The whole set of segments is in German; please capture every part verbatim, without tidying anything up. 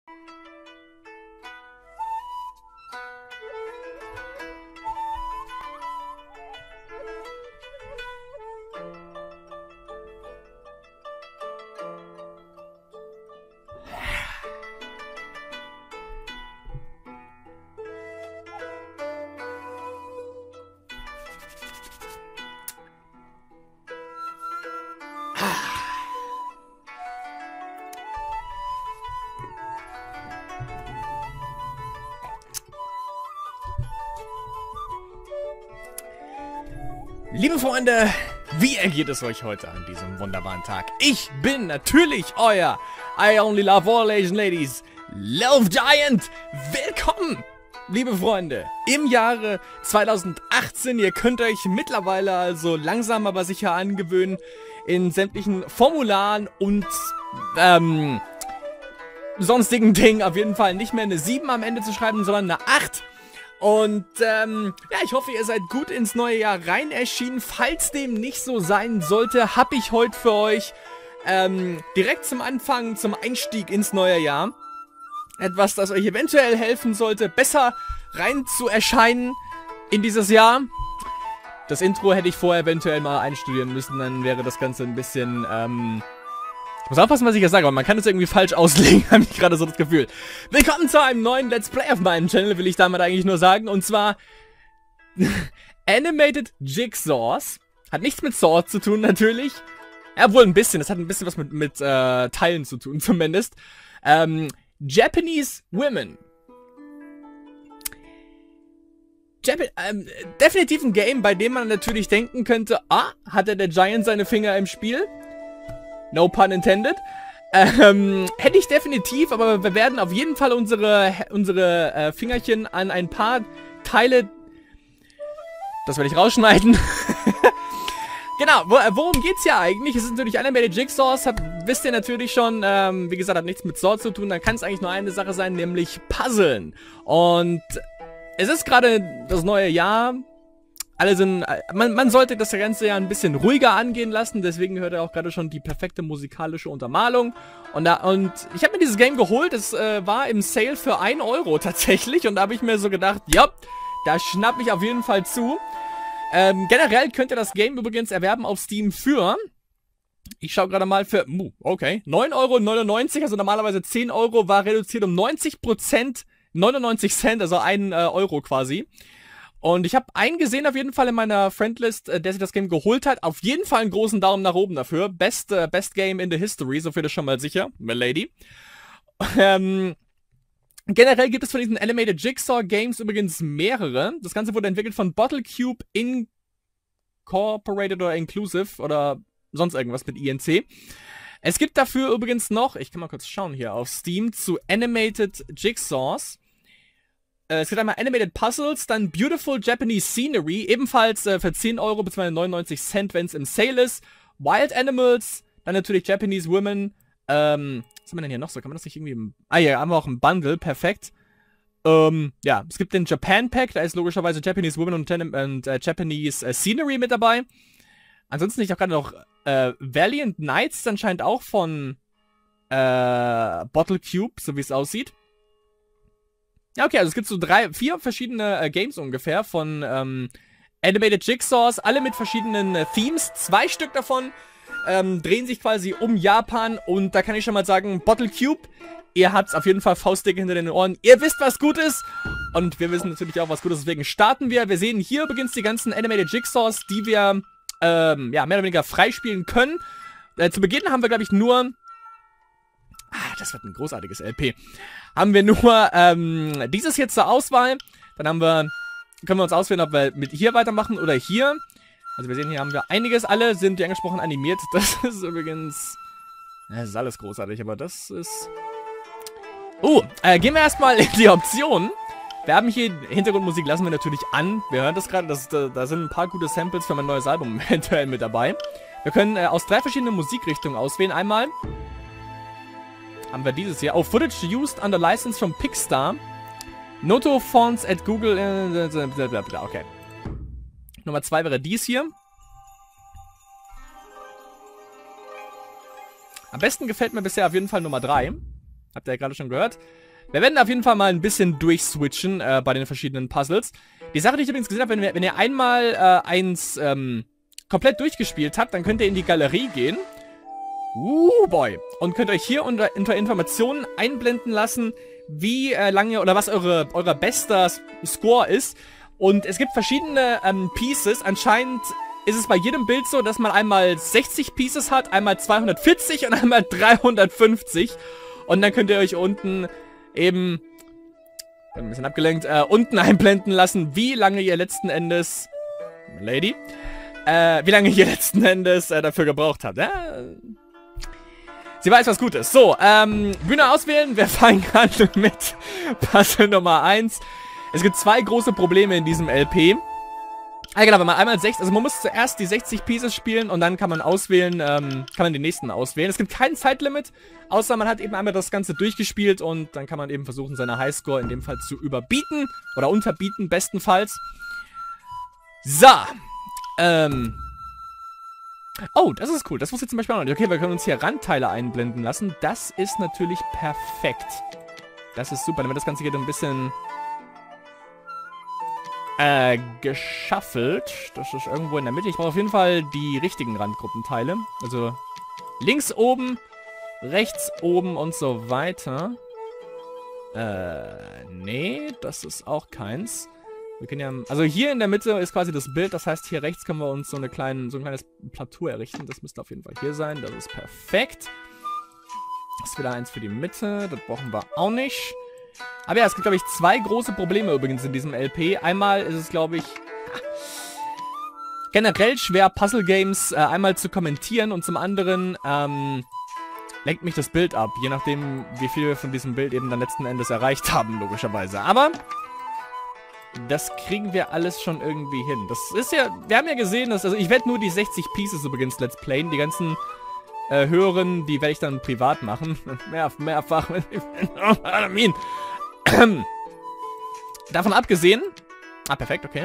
Liebe Freunde, wie ergeht es euch heute an diesem wunderbaren Tag? Ich bin natürlich euer I only love all Asian ladies, Love Giant. Willkommen, liebe Freunde, im Jahre zweitausendachtzehn. Ihr könnt euch mittlerweile also langsam aber sicher angewöhnen, in sämtlichen Formularen und ähm, sonstigen Dingen auf jeden Fall nicht mehr eine sieben am Ende zu schreiben, sondern eine acht. Und, ähm, ja, ich hoffe, ihr seid gut ins neue Jahr rein erschienen. Falls dem nicht so sein sollte, habe ich heute für euch, ähm, direkt zum Anfang, zum Einstieg ins neue Jahr, etwas, das euch eventuell helfen sollte, besser rein zu erscheinen in dieses Jahr. Das Intro hätte ich vorher eventuell mal einstudieren müssen, dann wäre das Ganze ein bisschen, ähm... Ich muss aufpassen, was ich jetzt sage, aber man kann es irgendwie falsch auslegen, habe ich gerade so das Gefühl. Willkommen zu einem neuen Let's Play auf meinem Channel, will ich damit eigentlich nur sagen. Und zwar Animated Jigsaws. Hat nichts mit Sword zu tun, natürlich. Ja, wohl ein bisschen. Das hat ein bisschen was mit, mit äh, Teilen zu tun, zumindest. Ähm, Japanese Women. Jap ähm, definitiv ein Game, bei dem man natürlich denken könnte, ah, hatte der Giant seine Finger im Spiel? No pun intended. Ähm, hätte ich definitiv, aber wir werden auf jeden Fall unsere, unsere äh, Fingerchen an ein paar Teile... Das werde ich rausschneiden. Genau, wo, worum geht's hier eigentlich? Es ist natürlich Animated Jigsaws, hab, wisst ihr natürlich schon, ähm, wie gesagt, hat nichts mit Sword zu tun, dann kann es eigentlich nur eine Sache sein, nämlich Puzzeln. Und es ist gerade das neue Jahr. Alle sind, man, man sollte das ganze Jahr ein bisschen ruhiger angehen lassen, deswegen hört ihr auch gerade schon die perfekte musikalische Untermalung. Und, da, und ich habe mir dieses Game geholt, es äh, war im Sale für ein Euro tatsächlich und da habe ich mir so gedacht, ja, da schnapp ich auf jeden Fall zu. Ähm, generell könnt ihr das Game übrigens erwerben auf Steam für, ich schaue gerade mal für, uh, okay, neun Euro neunundneunzig, also normalerweise zehn Euro, war reduziert um neunzig Prozent, neunundneunzig Cent, also ein äh, Euro quasi. Und ich habe einen gesehen auf jeden Fall in meiner Friendlist, äh, der sich das Game geholt hat. Auf jeden Fall einen großen Daumen nach oben dafür. Best, äh, best Game in the History, so viel ist schon mal sicher, Milady. Ähm, generell gibt es von diesen Animated Jigsaw Games übrigens mehrere. Das Ganze wurde entwickelt von Bottle Cube Incorporated oder Inclusive oder sonst irgendwas mit I N C. Es gibt dafür übrigens noch, ich kann mal kurz schauen hier auf Steam, zu Animated Jigsaws. Es gibt einmal Animated Puzzles, dann Beautiful Japanese Scenery, ebenfalls äh, für zehn Euro bzw. neunundneunzig Cent, wenn es im Sale ist. Wild Animals, dann natürlich Japanese Women. Ähm, was haben wir denn hier noch so? Kann man das nicht irgendwie im... Ah ja, haben wir auch ein Bundle, perfekt. Ähm, ja, es gibt den Japan Pack, da ist logischerweise Japanese Women und, und äh, Japanese äh, Scenery mit dabei. Ansonsten ich auch gerade noch äh, Valiant Knights, anscheinend auch von äh, Bottle Cube, so wie es aussieht. Ja, okay, also es gibt so drei, vier verschiedene äh, Games ungefähr von ähm, Animated Jigsaws, alle mit verschiedenen äh, Themes. Zwei Stück davon ähm, drehen sich quasi um Japan und da kann ich schon mal sagen, Bottle Cube, ihr habt's auf jeden Fall faustdicke hinter den Ohren. Ihr wisst, was gut ist und wir wissen natürlich auch, was gut ist, deswegen starten wir. Wir sehen hier übrigens die ganzen Animated Jigsaws, die wir ähm, ja, mehr oder weniger freispielen können. Äh, zu Beginn haben wir, glaube ich, nur... Ah, das wird ein großartiges L P. Haben wir nur ähm, dieses hier zur Auswahl. Dann haben wir, können wir uns auswählen, ob wir mit hier weitermachen oder hier. Also wir sehen, hier haben wir einiges. Alle sind, wie angesprochen, animiert. Das ist übrigens... Das ist alles großartig, aber das ist... Uh, äh, gehen wir erstmal in die Optionen. Wir haben hier Hintergrundmusik, lassen wir natürlich an. Wir hören das gerade, da, da sind ein paar gute Samples für mein neues Album eventuell mit dabei. Wir können äh, aus drei verschiedenen Musikrichtungen auswählen. Einmal... haben wir dieses hier. Oh, Footage used under license from Pixar. Noto Fonts at Google. Äh, blablabla. Okay. Nummer zwei wäre dies hier. Am besten gefällt mir bisher auf jeden Fall Nummer drei. Habt ihr ja gerade schon gehört. Wir werden auf jeden Fall mal ein bisschen durchswitchen äh, bei den verschiedenen Puzzles. Die Sache, die ich übrigens gesehen habe, wenn, wir, wenn ihr einmal äh, eins ähm, komplett durchgespielt habt, dann könnt ihr in die Galerie gehen. Uh, boy. Und könnt euch hier unter, unter Informationen einblenden lassen, wie äh, lange oder was eure, euer bester Score ist. Und es gibt verschiedene ähm, Pieces. Anscheinend ist es bei jedem Bild so, dass man einmal sechzig Pieces hat, einmal zweihundertvierzig und einmal dreihundertfünfzig. Und dann könnt ihr euch unten eben, ein bisschen abgelenkt, äh, unten einblenden lassen, wie lange ihr letzten Endes, Lady, äh, wie lange ihr letzten Endes äh, dafür gebraucht habt. Ja? Sie weiß, was gut ist. So, ähm, Bühne auswählen. Wir fangen an mit Puzzle Nummer eins. Es gibt zwei große Probleme in diesem L P. Ah, genau, wenn man einmal sechzig, also man muss zuerst die sechzig Pieces spielen und dann kann man auswählen, ähm, kann man den nächsten auswählen. Es gibt kein Zeitlimit, außer man hat eben einmal das Ganze durchgespielt und dann kann man eben versuchen, seine Highscore in dem Fall zu überbieten oder unterbieten, bestenfalls. So, ähm, oh, das ist cool, das wusste ich zum Beispiel auch noch nicht. Okay, wir können uns hier Randteile einblenden lassen, das ist natürlich perfekt. Das ist super, dann wird das Ganze hier ein bisschen Äh, geschaffelt. Das ist irgendwo in der Mitte. Ich brauche auf jeden Fall die richtigen Randgruppenteile. Also links oben, rechts oben und so weiter. Äh, nee, das ist auch keins. Wir können ja, also hier in der Mitte ist quasi das Bild. Das heißt, hier rechts können wir uns so, eine kleine, so ein kleines Plateau errichten. Das müsste auf jeden Fall hier sein. Das ist perfekt. Das ist wieder eins für die Mitte. Das brauchen wir auch nicht. Aber ja, es gibt, glaube ich, zwei große Probleme übrigens in diesem L P. Einmal ist es, glaube ich, generell schwer, Puzzle-Games äh, einmal zu kommentieren. Und zum anderen ähm, lenkt mich das Bild ab. Je nachdem, wie viel wir von diesem Bild eben dann letzten Endes erreicht haben, logischerweise. Aber das kriegen wir alles schon irgendwie hin. Das ist ja, wir haben ja gesehen, dass, also ich werde nur die sechzig Pieces übrigens Let's Playen. Die ganzen äh, höheren, die werde ich dann privat machen. Mehr, mehrfach. Davon abgesehen. Ah, perfekt, okay.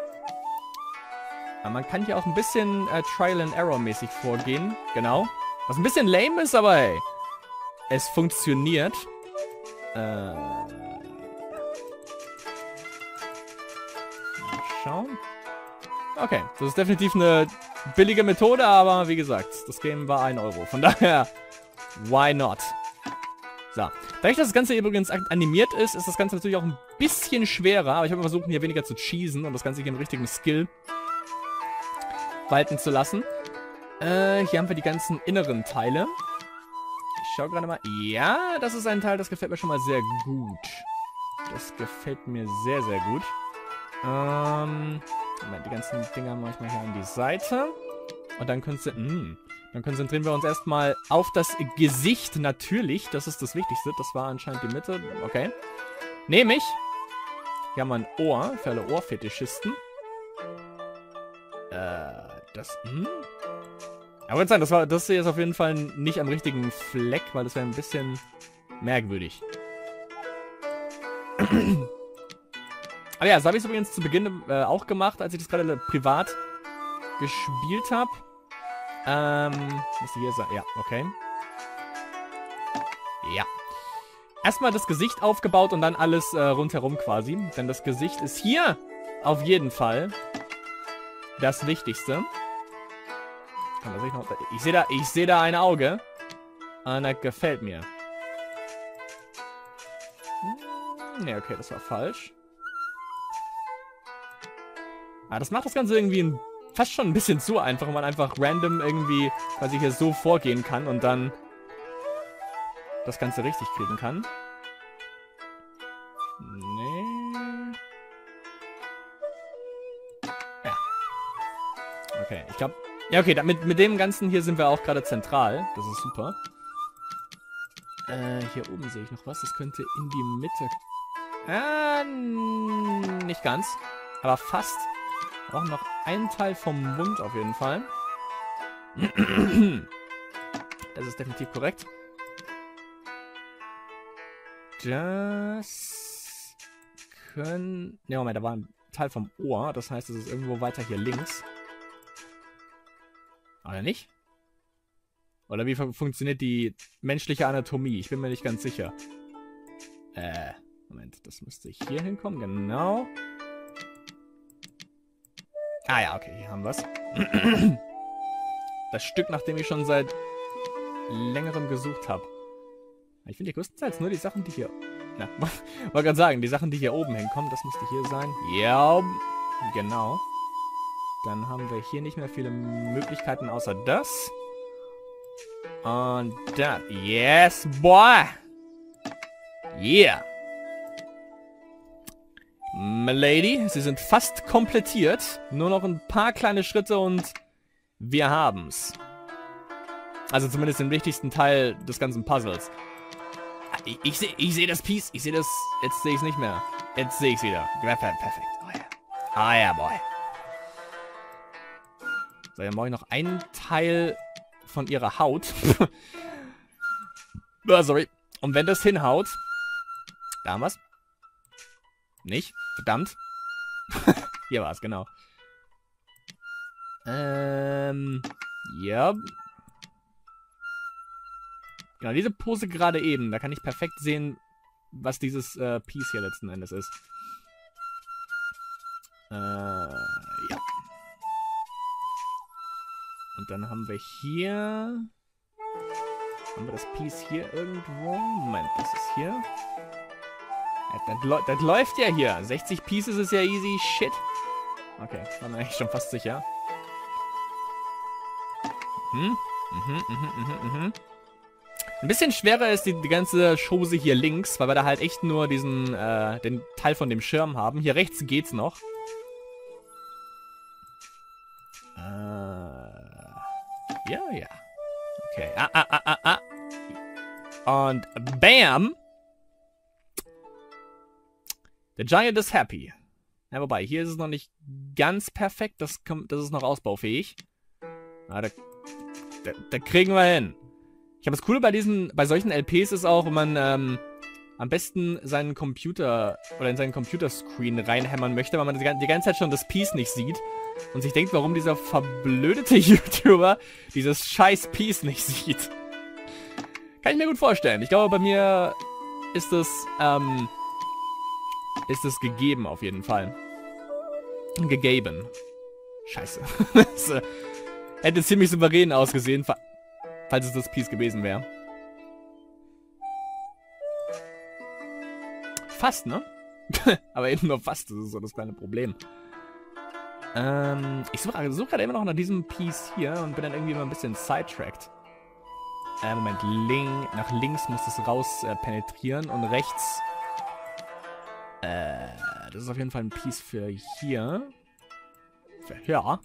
Aber man kann hier auch ein bisschen äh, Trial and Error mäßig vorgehen. Genau. Was ein bisschen lame ist, aber hey. Es funktioniert. Äh. Mal schauen. Okay, das ist definitiv eine billige Methode, aber wie gesagt, das Game war ein Euro. Von daher, why not? So. Dadurch, dass das Ganze übrigens animiert ist, ist das Ganze natürlich auch ein bisschen schwerer. Aber ich habe versucht, hier weniger zu cheesen und das Ganze hier im richtigen Skill walten zu lassen. Äh, hier haben wir die ganzen inneren Teile. Ich schaue gerade mal. Ja, das ist ein Teil, das gefällt mir schon mal sehr gut. Das gefällt mir sehr, sehr gut. Ähm, die ganzen Dinger mache ich mal hier an die Seite. Und dann konzentrieren, dann konzentrieren wir uns erstmal auf das Gesicht, natürlich. Das ist das Wichtigste. Das war anscheinend die Mitte. Okay. Nämlich, hier haben wir ein Ohr für alle Ohrfetischisten. Äh, das, hm? Aber ich würde sagen, das, war, das hier ist auf jeden Fall nicht am richtigen Fleck, weil das wäre ein bisschen merkwürdig. Aber ja, das habe ich übrigens zu Beginn äh, auch gemacht, als ich das gerade privat gespielt habe. Ähm, müsste hier sein. Ja, okay. Ja. Erstmal das Gesicht aufgebaut und dann alles äh, rundherum quasi. Denn das Gesicht ist hier auf jeden Fall das Wichtigste. Ich sehe da, ich sehe da ein Auge. Und das gefällt mir. Ne, okay, das war falsch. Ah, das macht das Ganze irgendwie ein, fast schon ein bisschen zu einfach, wenn man einfach random irgendwie quasi hier so vorgehen kann und dann das Ganze richtig kriegen kann. Nee. Ja. Okay, ich glaube... Ja, okay, mit, mit dem Ganzen hier sind wir auch gerade zentral. Das ist super. Äh, hier oben sehe ich noch was. Das könnte in die Mitte... Äh, nicht ganz. Aber fast. Auch noch ein Teil vom Mund auf jeden Fall. Das ist definitiv korrekt. Das können... Ne, Moment, da war ein Teil vom Ohr. Das heißt, es ist irgendwo weiter hier links. Oder nicht? Oder wie fun funktioniert die menschliche Anatomie? Ich bin mir nicht ganz sicher. Äh, Moment, das müsste hier hinkommen, genau. Ah ja, okay, hier haben wir es. Das Stück, nach dem ich schon seit längerem gesucht habe. Ich finde größtenteils nur die Sachen, die hier... Na, wollte gerade sagen, die Sachen, die hier oben hinkommen, das müsste hier sein. Ja, genau. Dann haben wir hier nicht mehr viele Möglichkeiten außer das. Und da. Yes, boy! Yeah! Milady, sie sind fast komplettiert. Nur noch ein paar kleine Schritte und wir haben's. Also zumindest den wichtigsten Teil des ganzen Puzzles. Ich, ich sehe ich seh das Piece. Ich sehe das... Jetzt sehe ich es nicht mehr. Jetzt sehe ich es wieder. Perfekt. Oh ja. Ah ja, boy. So, dann brauche ich noch einen Teil von ihrer Haut. Oh, sorry. Und wenn das hinhaut... Da haben wir's. Nicht? Verdammt. Hier war es, genau. Ähm... Ja... Genau, diese Pose gerade eben, da kann ich perfekt sehen, was dieses äh, Piece hier letzten Endes ist. Äh, ja. Und dann haben wir hier... Haben wir das Piece hier irgendwo? Moment, das ist hier. Ja, das, das läuft ja hier. sechzig Pieces ist ja easy shit. Okay, war mir eigentlich schon fast sicher. Mhm, mhm, mhm, mhm, mhm. Ein bisschen schwerer ist die, die ganze Chose hier links, weil wir da halt echt nur diesen, äh, den Teil von dem Schirm haben. Hier rechts geht's noch. Äh, ja, ja. Okay, ah, ah, ah, ah, ah. Und bam! Der Giant is happy. Ja, wobei, hier ist es noch nicht ganz perfekt. Das, kommt, das ist noch ausbaufähig. Ah, da, da, da kriegen wir hin. Ich habe das Coole bei diesen, bei solchen L Ps ist auch, wenn man ähm, am besten seinen Computer oder in seinen Computerscreen reinhämmern möchte, weil man die, die ganze Zeit schon das Piece nicht sieht und sich denkt, warum dieser verblödete YouTuber dieses scheiß Piece nicht sieht. Kann ich mir gut vorstellen. Ich glaube, bei mir ist es, ähm, ist es gegeben auf jeden Fall. Gegeben. Scheiße. Das äh, hätte ziemlich souverän ausgesehen, falls es das Piece gewesen wäre. Fast, ne? Aber eben nur fast, das ist so das kleine Problem. Ähm, ich suche such gerade immer noch nach diesem Piece hier und bin dann irgendwie immer ein bisschen sidetracked. Äh, Moment, link, nach links muss es raus äh, penetrieren und rechts... Äh, das ist auf jeden Fall ein Piece für hier. Für hier.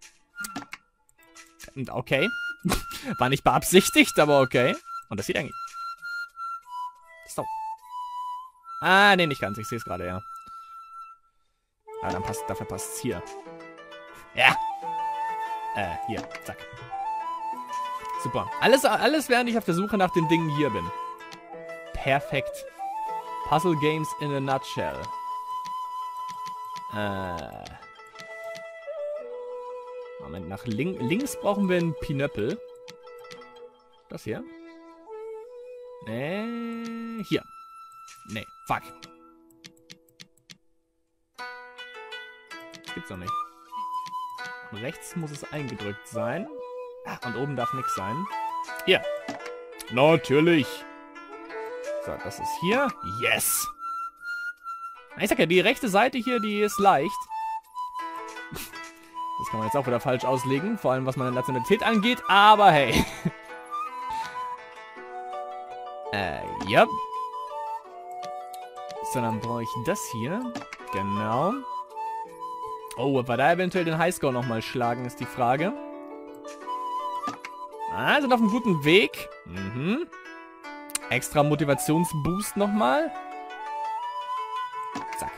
Und okay. War nicht beabsichtigt, aber okay. Und das sieht eigentlich... Das ist doch... Ah, nee, nicht ganz. Ich sehe es gerade, ja. Ah, dann passt, dafür passt es hier. Ja. Äh, hier. Zack. Super. Alles, alles, während ich auf der Suche nach den Dingen hier bin. Perfekt. Puzzle Games in a nutshell. Äh... Moment, nach link links brauchen wir einen Pinöppel. Das hier? Nee, hier. Nee, fuck. Das gibt's doch nicht. Und rechts muss es eingedrückt sein. Ah, und oben darf nichts sein. Hier. Natürlich. So, das ist hier. Yes. Ich sag ja, die rechte Seite hier, die ist leicht. Das kann man jetzt auch wieder falsch auslegen, vor allem was meine Nationalität angeht, aber hey. äh, ja. So, dann brauche ich das hier. Genau. Oh, ob wir da eventuell den Highscore nochmal schlagen, ist die Frage. Ah, sind auf einem guten Weg. Mhm. Extra Motivationsboost nochmal. Zack.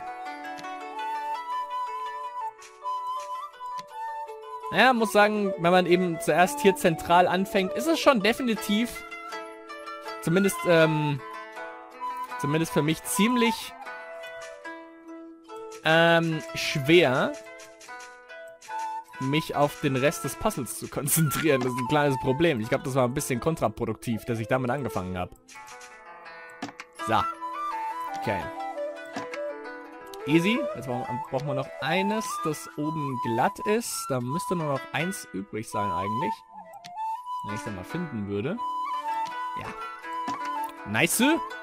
Ja, muss sagen, wenn man eben zuerst hier zentral anfängt, ist es schon definitiv, zumindest, ähm, zumindest für mich ziemlich, ähm, schwer. mich auf den Rest des Puzzles zu konzentrieren. Das ist ein kleines Problem. Ich glaube, das war ein bisschen kontraproduktiv, dass ich damit angefangen habe. So. Okay. Easy. Jetzt brauchen wir noch eines, das oben glatt ist. Da müsste nur noch eins übrig sein eigentlich. Wenn ich es dann mal finden würde. Ja. Nice.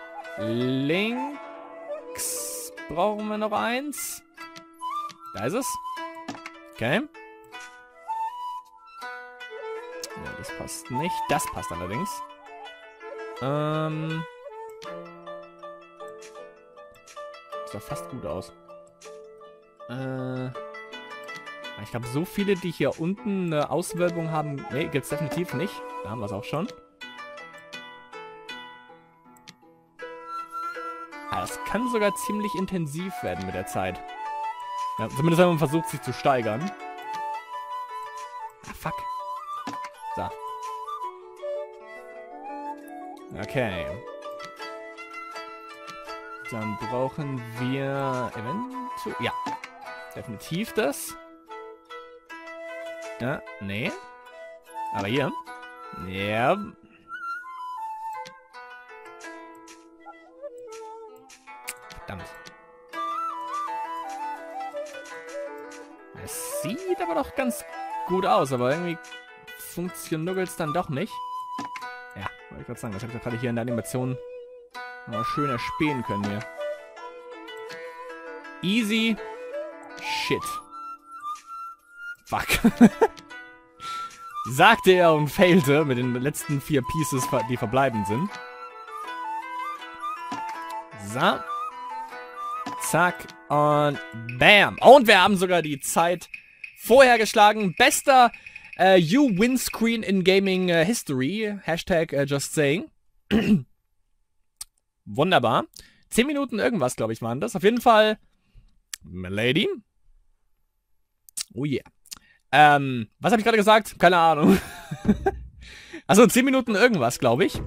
Links brauchen wir noch eins. Da ist es. Okay. Ja, das passt nicht. Das passt allerdings. Ähm. Das sah fast gut aus. Äh. Ich glaube, so viele, die hier unten eine Auswölbung haben. Ne, gibt es definitiv nicht. Da haben wir es auch schon. Ah, das kann sogar ziemlich intensiv werden mit der Zeit. Ja, zumindest wenn man versucht, sich zu steigern. Ah, fuck. So. Okay. Dann brauchen wir eventuell... Ja. Definitiv das. Ja, nee. Aber hier. Ja. Verdammt. Es sieht aber doch ganz gut aus, aber irgendwie funktioniert es dann doch nicht. Ja, wollte ich gerade sagen, das habe ich doch gerade hier in der Animation mal schön erspähen können hier. Easy. Shit. Fuck. Sagte er und failte mit den letzten vier Pieces, die verbleibend sind. So. Zack. Und bam. Und wir haben sogar die Zeit vorher geschlagen. Bester äh, You-Win-Screen in Gaming äh, History. Hashtag äh, just saying. Wunderbar. Zehn Minuten irgendwas, glaube ich, waren das. Auf jeden Fall. Milady. Oh yeah. Ähm, was habe ich gerade gesagt? Keine Ahnung. Also zehn Minuten irgendwas, glaube ich.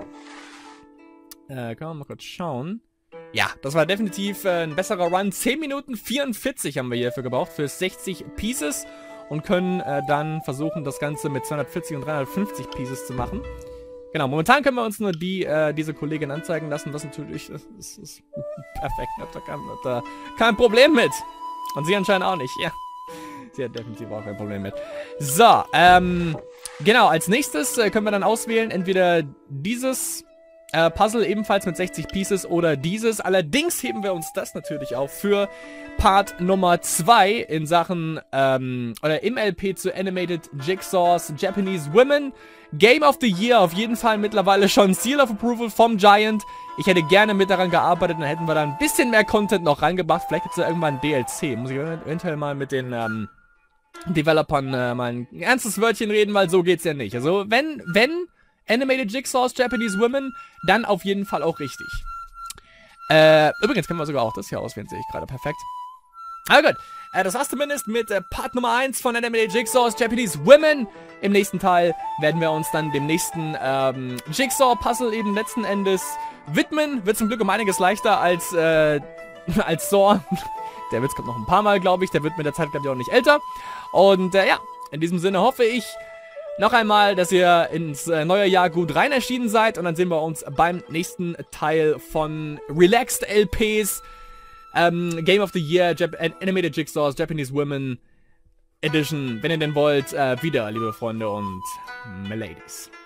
Äh, können wir mal kurz schauen. Ja, das war definitiv äh, ein besserer Run. zehn Minuten vierundvierzig haben wir hierfür gebraucht, für sechzig Pieces. Und können äh, dann versuchen, das Ganze mit zweihundertvierzig und dreihundertfünfzig Pieces zu machen. Genau, momentan können wir uns nur die, äh, diese Kollegin anzeigen lassen, was natürlich das, das ist perfekt. Ich hab da kein, hab da kein Problem mit. Und sie anscheinend auch nicht, ja. Sie hat definitiv auch kein Problem mit. So, ähm, genau, als nächstes äh, können wir dann auswählen, entweder dieses äh, Puzzle ebenfalls mit sechzig Pieces oder dieses. Allerdings heben wir uns das natürlich auf für Part Nummer zwei in Sachen, ähm, oder im L P zu Animated Jigsaws Japanese Women. Game of the Year, auf jeden Fall mittlerweile schon Seal of Approval vom Giant. Ich hätte gerne mit daran gearbeitet, dann hätten wir da ein bisschen mehr Content noch reingebracht. Vielleicht gibt es da irgendwann ein D L C. Muss ich eventuell mal mit den, ähm, Developern äh, mal ein ernstes Wörtchen reden, weil so geht's ja nicht. Also wenn, wenn Animated Jigsaws Japanese Women, dann auf jeden Fall auch richtig. Äh, übrigens können wir sogar auch das hier auswählen, sehe ich gerade. Perfekt. Aber gut, äh, das war's zumindest mit äh, Part Nummer eins von Animated Jigsaws Japanese Women. Im nächsten Teil werden wir uns dann dem nächsten ähm, Jigsaw-Puzzle eben letzten Endes widmen. Wird zum Glück um einiges leichter als, äh, als Saw. Der Witz kommt noch ein paar Mal, glaube ich. Der wird mit der Zeit, glaube ich, auch nicht älter. Und äh, ja, in diesem Sinne hoffe ich noch einmal, dass ihr ins äh, neue Jahr gut rein erschienen seid. Und dann sehen wir uns beim nächsten Teil von Relaxed L Ps. Ähm, Game of the Year, Jap Animated Jigsaws, Japanese Women Edition, wenn ihr denn wollt, äh, wieder, liebe Freunde und Miladies.